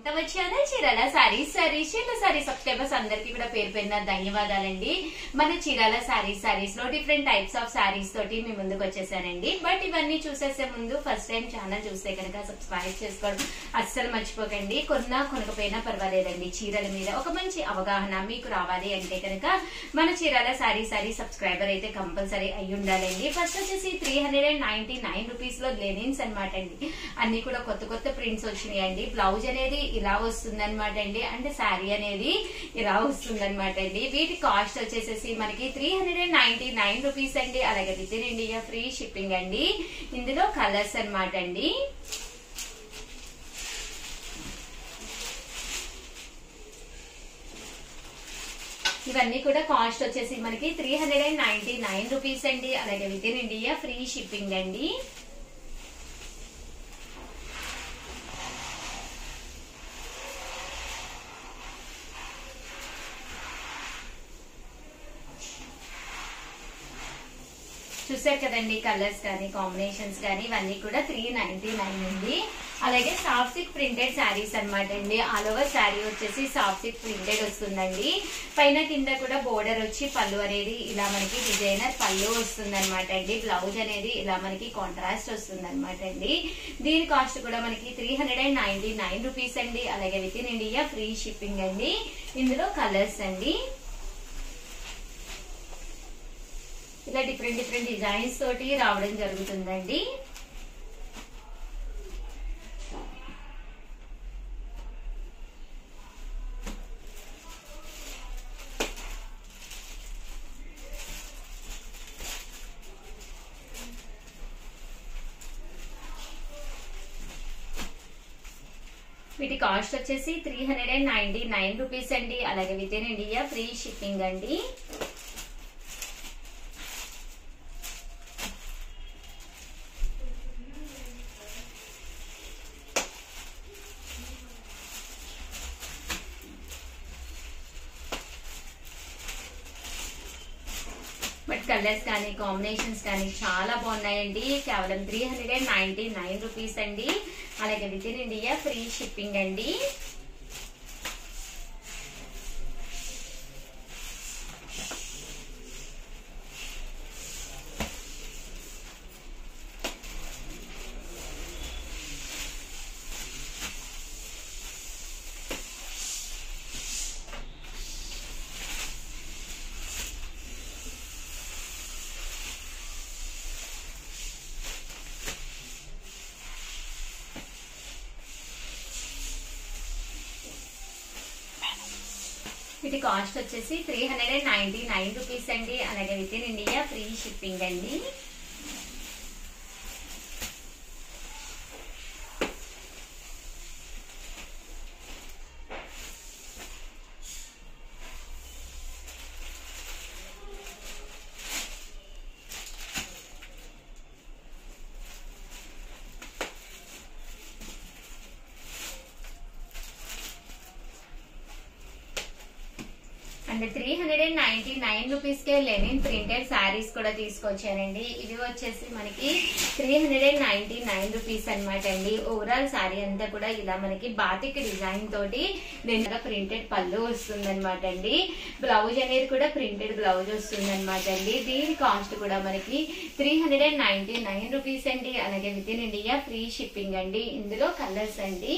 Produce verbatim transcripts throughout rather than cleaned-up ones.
తమ channel Chirala saris saris Chirala sari subscribers అందరికీ కూడా పేరు పేరున ధన్యవాదాలండి. మన చీరాల సారీస్ సారీస్ లో డిఫరెంట్ టైప్స్ ఆఫ్ సారీస్ తోటి మీ ముందుకు వచ్చేసానండి. బట్ ఇవన్నీ చూసేసే ముందు ఫస్ట్ టైం ఛానల్ చూస్తే కనుక సబ్స్క్రైబ్ చేసుకోవడం అస్సలు మర్చిపోకండి. కొన్నా కొనకపోయినా పర్వాలేదండి, చీరల మీద ఒక మంచి అవగాహన మీకు రావాలి అంటే కనుక మన చీరాల సారీ సారీ సబ్స్క్రైబర్ అయితే కంపల్సరీ అయి ఉండాలండి. ఫస్ట్ వచ్చేసి three hundred and ninety nine rupees లో లెనిన్స్ అనమాట అండి. అన్ని కూడా కొత్త కొత్త ప్రింట్స్ వచ్చినాయి అండి. బ్లౌజ్ అనేది ఇలా వస్తుంది అనమాట అండి, అంటే శారీ అనేది ఇలా వస్తుంది అనమాట అండి. వీటి కాస్ట్ వచ్చేసేసి మనకి three hundred and ninety nine rupees అండి. అలాగే with in India free shipping అండి. ఇందులో కలర్స్ అనమాట అండి. ఇవన్నీ కూడా కాస్ట్ వచ్చేసి మనకి three hundred and ninety nine rupees అండి. అలాగే with in India free shipping అండి. చూసారు కదండి, కలర్స్ కానీ కాంబినేషన్స్ కానీ ఇవన్నీ కూడా త్రీ నైన్టీ నైన్ అండి. అలాగే సాఫ్ట్ సిల్క్ ప్రింటెడ్ శారీస్ అనమాట అండి. ఆల్ ఓవర్ శారీ వచ్చేసి సాఫ్ట్ సిల్క్ ప్రింటెడ్ వస్తుందండి. పైన కింద కూడా బోర్డర్ వచ్చి పళ్ళు అనేది ఇలా మనకి డిజైనర్ పళ్ళు వస్తుంది అనమాట అండి. బ్లౌజ్ అనేది ఇలా మనకి కాంట్రాస్ట్ వస్తుంది అనమాట అండి. దీని కాస్ట్ కూడా మనకి three hundred and ninety nine rupees అండి. అలాగే with in India free shipping అండి. ఇందులో కలర్స్ అండి. ఇలా డిఫరెంట్ డిఫరెంట్ డిజైన్స్ తోటి రావడం జరుగుతుందండి. వీటి కాస్ట్ వచ్చేసి three hundred and ninety nine rupees అండి. అలాగే with in India free shipping అండి. బట్ కలర్స్ కానీ కాంబినేషన్స్ కానీ చాలా బాగున్నాయండి. కేవలం three hundred and ninety nine rupees అండి. అలాగే with in India free shipping అండి. వీటి కాస్ట్ వచ్చేసి three hundred and ninety nine rupees అండి. అలాగే with in India free shipping అండి. And three hundred and ninety nine rupees కే లెనిన్ ప్రింటెడ్ శారీస్ కూడా తీసుకొచ్చానండి. ఇవి వచ్చేసి మనకి three hundred and ninety nine rupees అనమాట అండి. ఓవరాల్ శారీ అంతా కూడా ఇలా మనకి బాతిక్ డిజైన్ తోటి దీనిగా ప్రింటెడ్ పళ్ళు వస్తుంది అనమాట అండి. బ్లౌజ్ అనేది కూడా ప్రింటెడ్ బ్లౌజ్ వస్తుంది అనమాట అండి. దీని కాస్ట్ కూడా మనకి three hundred and ninety nine rupees అండి. అలాగే with in India free shipping అండి. ఇందులో కలర్స్ అండి.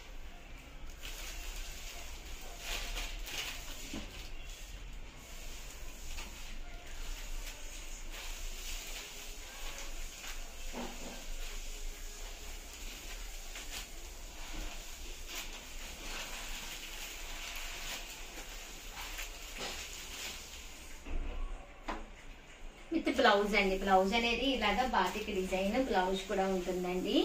విత్ బ్లౌజ్ అండి. బ్లౌజ్ అనేది ఇలాగా బాతిక్ డిజైన్ బ్లౌజ్ కూడా ఉంటుందండి.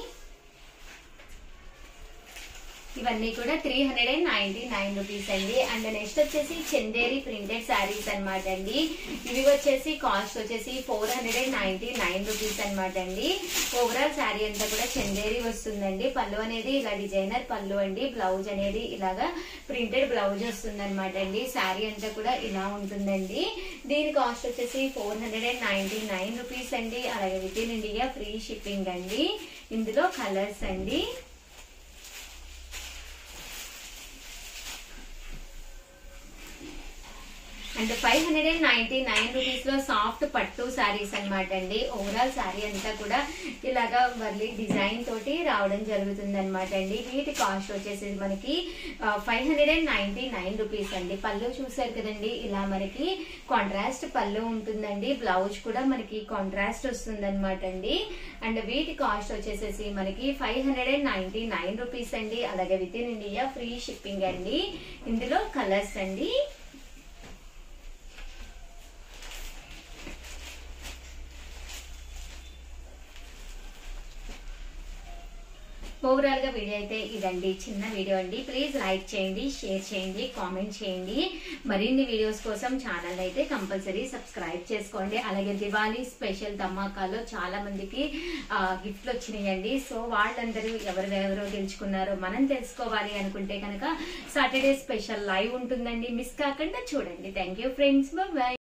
ఇవన్నీ కూడా three hundred and ninety nine rupees అండి. అండ్ నెక్స్ట్ వచ్చేసి చందేరి ప్రింటెడ్ శారీస్ అనమాట అండి. ఇవి వచ్చేసి కాస్ట్ వచ్చేసి four hundred and ninety nine rupees అనమాట అండి. ఓవరాల్ శారీ అంతా కూడా చందేరి వస్తుందండి. పళ్ళు అనేది ఇలా డిజైనర్ పళ్ళు అండి. బ్లౌజ్ అనేది ఇలాగా ప్రింటెడ్ బ్లౌజ్ వస్తుంది అనమాట అండి. శారీ అంతా కూడా ఇలా ఉంటుందండి. దీని కాస్ట్ వచ్చేసి four hundred and ninety nine rupees అండి. అలాగే with in India free shipping అండి. ఇందులో కలర్స్ అండి. And five hundred and ninety nine rupees లో సాఫ్ట్ పట్టు శారీస్ అనమాట అండి. ఓవరాల్ శారీ అంతా కూడా ఇలాగా వర్లీ డిజైన్ తోటి రావడం జరుగుతుంది అనమాట అండి. వీటి కాస్ట్ వచ్చేసి మనకి five hundred and ninety nine rupees అండి. పళ్ళు చూసారు కదండి, ఇలా మనకి కాంట్రాస్ట్ పళ్ళు ఉంటుందండి. బ్లౌజ్ కూడా మనకి కాంట్రాస్ట్ వస్తుంది అనమాట అండి. అండ్ వీటి కాస్ట్ వచ్చేసేసి మనకి five hundred and ninety nine rupees అండి. అలాగే with in India free shipping అండి. ఇందులో కలర్స్ అండి. ఓవరాల్ గా వీడియో అయితే ఇదండి, చిన్న వీడియో అండి. ప్లీజ్ లైక్ చేయండి, షేర్ చేయండి, కామెంట్ చేయండి. మరిన్ని వీడియోస్ కోసం ఛానల్ అయితే కంపల్సరీ సబ్స్క్రైబ్ చేసుకోండి. అలాగే దివాళీ స్పెషల్ ధమాకాలో చాలా మందికి గిఫ్ట్లు వచ్చినాయండి. సో వాళ్ళందరూ ఎవరెవరో గెలుచుకున్నారో మనం తెలుసుకోవాలి అనుకుంటే కనుక సాటర్డే స్పెషల్ లైవ్ ఉంటుందండి, మిస్ కాకుండా చూడండి. Thank you friends, bye.